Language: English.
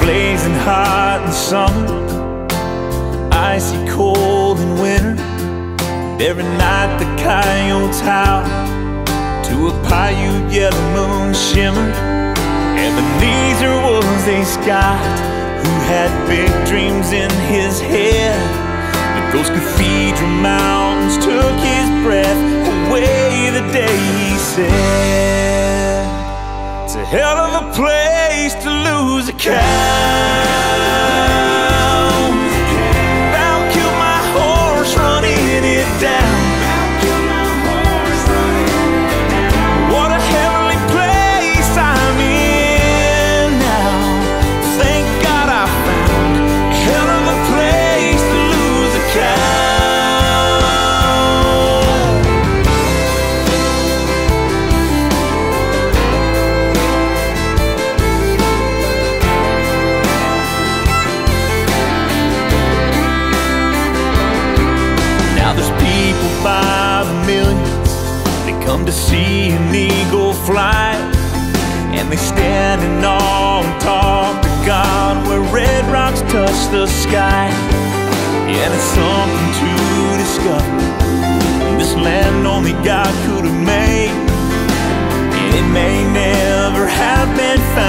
blazing hot in summer, icy cold in winter. Every night the coyotes howl to a Paiute yellow moon shimmer. Ebenezer was a Scot who had big dreams in his head, but those cathedral mountains took his breath away the day he said, "It's a hell of a place to lose a cow. About killed my horse running it down. What a heavenly place I'm in now. Thank God I found a hell of a place to lose a cow." By the millions, they come to see an eagle fly, and they stand in awe and talk to God where red rocks touch the sky. And it's something to discover, this land only God could have made, and it may never have been found.